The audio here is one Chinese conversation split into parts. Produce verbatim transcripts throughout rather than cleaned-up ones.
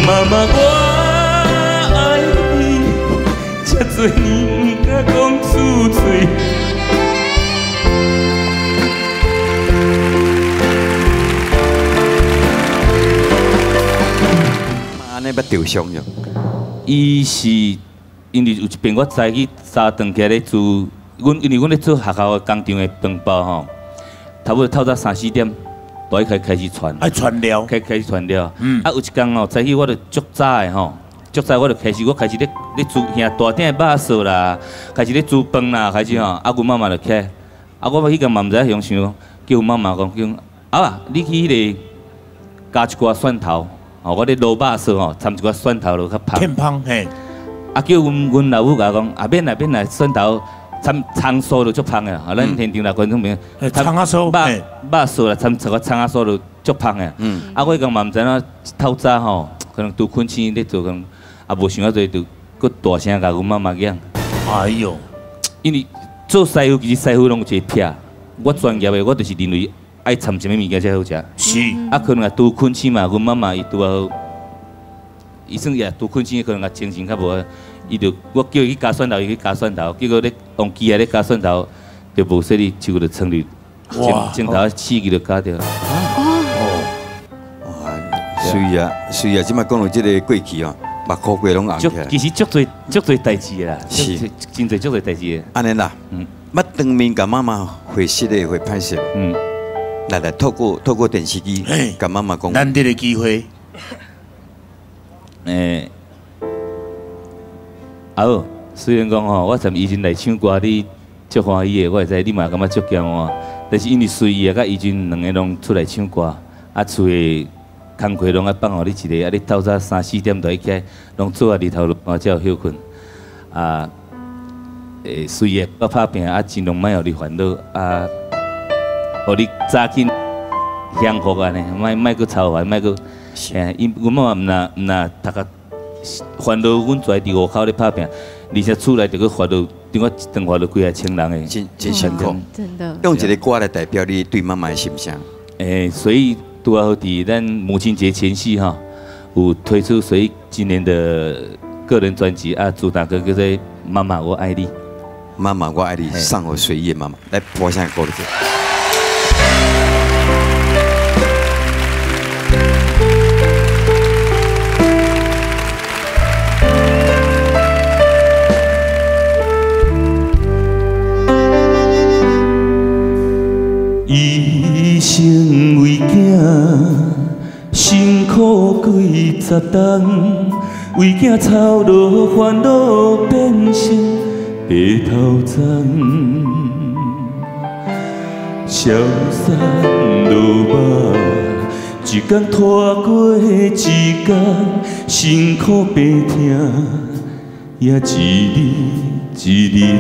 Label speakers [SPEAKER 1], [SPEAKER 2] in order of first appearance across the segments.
[SPEAKER 1] 妈妈，我爱你，这多年不敢讲出嘴。
[SPEAKER 2] 安尼要受伤哟。
[SPEAKER 1] 伊是因为有一遍我早起三顿起来咧煮，阮因为阮咧做学校工厂的饭包吼，差不多透早三四点，大一开开始传，
[SPEAKER 3] 爱传料，
[SPEAKER 1] 开开始传料。嗯。啊，有一天哦，早起我就足早的吼，足早我就开始，我开始咧咧煮遐大鼎的肉臊啦，开始咧煮饭啦，开始吼，啊，阮妈妈就起来，啊，我迄个嘛毋知影想，叫阮妈妈讲叫，啊，你去迄个加一寡蒜头。哦，我咧卤肉臊吼，掺一寡蒜头落较香。
[SPEAKER 3] 偏香嘿。
[SPEAKER 1] 啊，叫阮阮老母甲我讲，啊免啦免啦，蒜头掺葱酥就足香的。啊，咱现场来观众朋友，
[SPEAKER 3] 葱啊酥，
[SPEAKER 1] 肉肉臊啦，掺一寡葱啊酥就足香的。嗯。啊，我讲嘛毋知影，透早吼，可能拄困醒咧做，可能啊无想啊多，就搁大声甲阮妈妈讲。
[SPEAKER 3] 哎呦！
[SPEAKER 1] 因为做师傅其实师傅拢有一个撇，我专业的我就是认为。爱掺什么物件才好食？
[SPEAKER 3] 是。
[SPEAKER 1] 啊，可能也拄困醒嘛，阮妈妈伊拄好，伊算也拄困醒，可能也精神较无，伊就我叫伊去加蒜头，伊去加蒜头，结果咧用机啊咧加蒜头，就无说哩手就撑哩，镜镜头刺激就加掉。
[SPEAKER 2] 哦。哇，所以啊，所以啊，即摆讲到即个过去哦，目眶过拢红起来。
[SPEAKER 1] 其实足多足多代志啦，
[SPEAKER 2] 是，
[SPEAKER 1] 真侪足多代志。
[SPEAKER 2] 安尼啦，嗯，捌当面甲妈妈会识的会歹势，嗯。来来，透过透过电视机，甲妈妈讲，
[SPEAKER 3] 难得的机会。
[SPEAKER 1] 诶，哦，虽然讲吼，我参以前来唱歌，你足欢喜的，我会知你嘛感觉足骄傲。但是因为随意啊，甲以前两个拢出来唱歌，啊，厝的工课拢爱放互你一个，啊，你透早三四点就起来，拢做啊日头啊才有休困。啊，诶，随意不拍拼，啊，尽量莫互你烦恼啊。互你早起享福安尼，莫莫阁操烦，莫阁，哎，因阮妈妈毋若毋若读甲烦恼，阮住伫户口咧拍拼，而且厝内就阁烦恼，等我一顿烦恼几啊千人诶，
[SPEAKER 2] 真真辛苦，
[SPEAKER 4] 真的。
[SPEAKER 2] 用一个歌来代表你对妈妈的心声。
[SPEAKER 1] 诶，所以拄好伫咱母亲节前夕哈，有推出所以今年的个人专辑啊，主打歌叫做《妈妈我爱你》。
[SPEAKER 2] 妈妈我爱你，送互随意的妈妈，来播下歌曲。
[SPEAKER 1] 一生为囝辛苦几十冬，为囝操劳烦恼变成白头鬃，消散落寞，一天拖过一天，辛苦白疼，也一日一日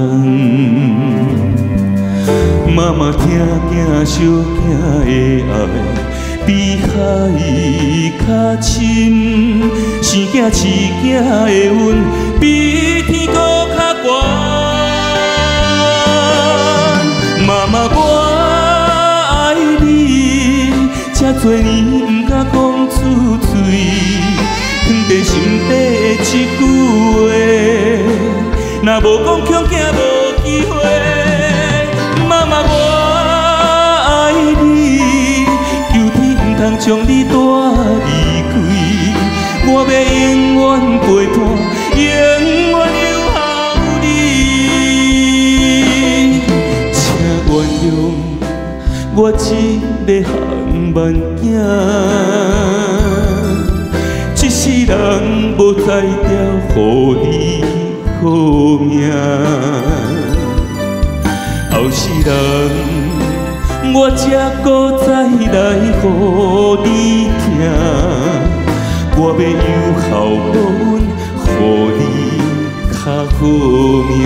[SPEAKER 1] 等。妈妈疼囝小囝的爱，比海较深；生囝饲囝的阮，比天阁较悬。妈妈我爱你，这多年不敢讲出嘴，藏在心底的一句话，若无讲强囝无机会。妈妈，我爱你，求天唔通将你带离开，我要永远陪伴，永远留后你。请原谅我一个汉慢囝，一世人无才调，予你好命。后世人，我才搁再来予你听，我要有孝本，予你较好命。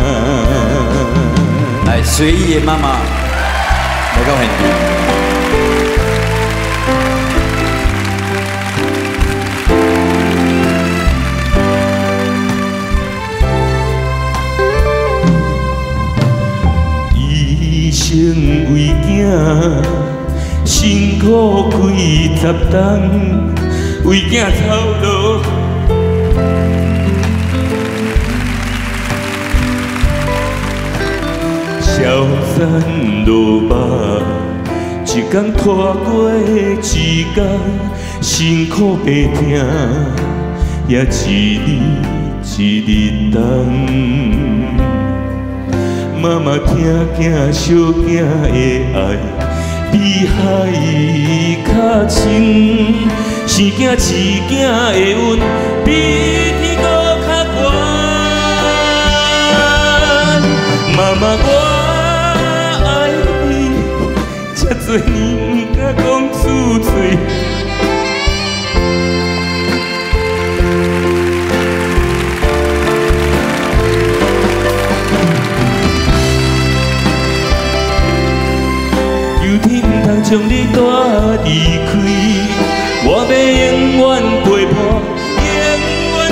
[SPEAKER 2] 来，随意的妈妈来到现场。
[SPEAKER 1] 生为囝辛苦几十冬， 为囝操劳。消散落寞，一天拖过一天，辛苦白听，也一日一日等。妈妈听囝小囝的爱，比海较深；生囝饲囝的运，比天阁较悬。妈妈我。 遮多年，不敢讲出嘴。有天不通将你带离开，我要永远陪伴，永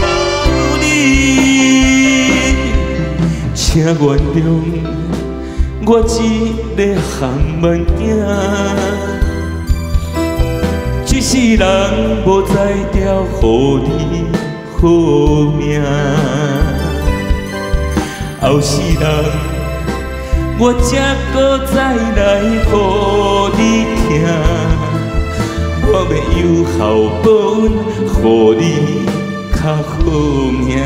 [SPEAKER 1] 远守你。请原谅。 我一个汉慢囝，一世人无再调，予你好命。后世人，我才搁再来予你听。我要有孝报恩，予你较好命。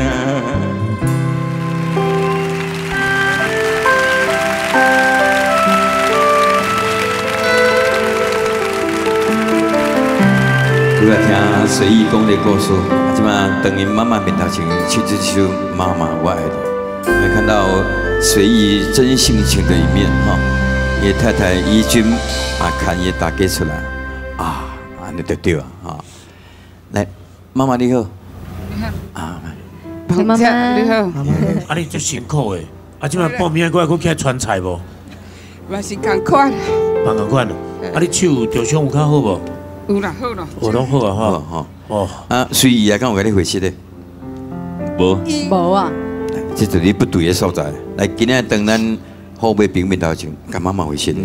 [SPEAKER 2] 拄来听随意讲的故事，啊，即马当因妈妈面头前唱这首《妈妈我爱你》，会看到随意真性情的一面哈。伊太太怡君啊，看伊大家出来啊，安尼就对啊哈。来，妈妈你好。你好。啊，
[SPEAKER 3] 妈妈你好。
[SPEAKER 4] 啊，你足辛苦的，啊，即马半暝过来，佫起来传菜无？
[SPEAKER 3] 嘛是共款。
[SPEAKER 4] 嘛共款。啊，你手着伤有较好无？
[SPEAKER 3] 有啦，好啦，
[SPEAKER 4] 哦，拢好啊，哈，
[SPEAKER 2] 哦，
[SPEAKER 4] 哦，
[SPEAKER 2] 啊，随意啊，敢有甲你回息的？
[SPEAKER 1] 无，
[SPEAKER 3] 无啊，
[SPEAKER 2] 这就是你不对的所在。来，今日当咱后背平面头前，甲妈妈回息的。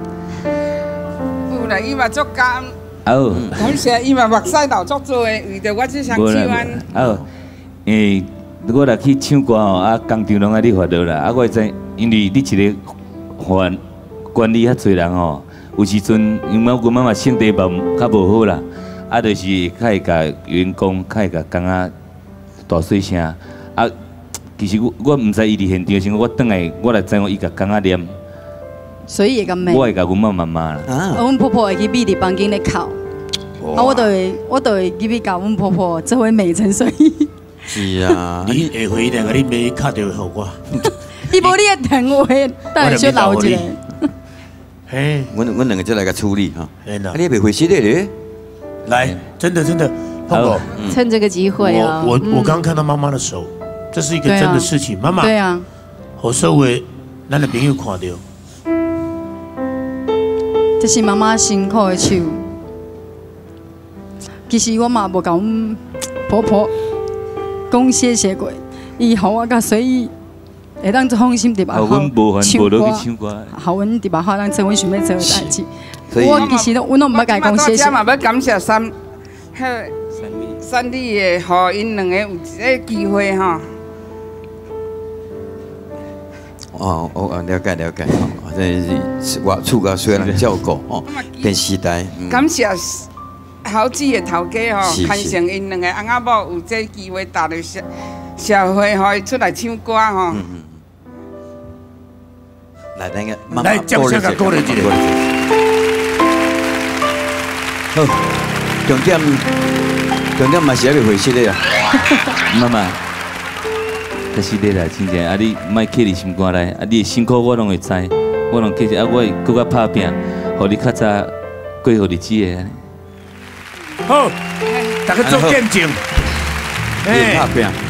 [SPEAKER 3] 有啦，伊嘛足感，
[SPEAKER 1] 哦，
[SPEAKER 3] 感谢伊嘛目屎流足多的，为着我这双手安。
[SPEAKER 1] 哦，诶，我来去唱歌吼，啊，工厂拢爱你烦恼啦，啊，我会知，因为你一个管管理遐侪人吼。 有时阵，因为阮妈妈性地无较无好啦，啊，就是较会甲员工，较会甲工仔大细声。啊，其实我我毋知伊伫现场时，我转来我来知影伊甲工仔念。
[SPEAKER 5] 所以会甲骂。
[SPEAKER 1] 我会甲阮妈妈骂啦。
[SPEAKER 5] 啊。阮婆婆会去秘伫房间咧哭，啊，我就会我就会入去甲阮婆婆做伙骂成所以。
[SPEAKER 2] 是啊。
[SPEAKER 4] 你下回两个你买卡着互我。
[SPEAKER 5] 伊无你的电话，等下小留一个。
[SPEAKER 4] 嘿，
[SPEAKER 2] 我我两个再来个处理哈。
[SPEAKER 4] 哎呐，
[SPEAKER 2] 你别回息的咧。
[SPEAKER 4] 来，真的真的，胖狗，
[SPEAKER 5] 趁这个机会啊！
[SPEAKER 4] 我我我刚看到妈妈的手，这是一个真的事情。妈妈，
[SPEAKER 5] 对啊，
[SPEAKER 4] 我所为咱的朋友看到，
[SPEAKER 5] 这是妈妈辛苦的手。其实我嘛无甲阮婆婆讲谢谢过，伊互我甲随意。 会当做放心伫吧？
[SPEAKER 1] 好，阮无烦，无落去唱歌。
[SPEAKER 5] 好，阮伫吧？好，咱做阮想要做的代志。我其实都，阮拢毋捌甲伊讲谢谢。
[SPEAKER 3] 嘛要感谢三，迄三弟的，互因两个有这机会吼。
[SPEAKER 2] 哦，哦，了解了解，哦，这是外厝甲虽然照顾哦，电视台。
[SPEAKER 3] 感谢好姊的头家吼，牵成因两个翁仔某有这机会踏入社社会，互伊出来唱歌吼。
[SPEAKER 2] 来，那个
[SPEAKER 4] 妈妈，来，掌声给鼓励一下。
[SPEAKER 2] 好，重点，重点嘛是要你回息的啊。
[SPEAKER 1] 妈妈，可是你啦，真正啊，你莫刻伫心肝内，啊，你辛苦我拢会知，我拢记着，啊，我会搁较拍拼，互你较早过好日子的。
[SPEAKER 4] 好，大家做见证。
[SPEAKER 2] 哎，拍拼。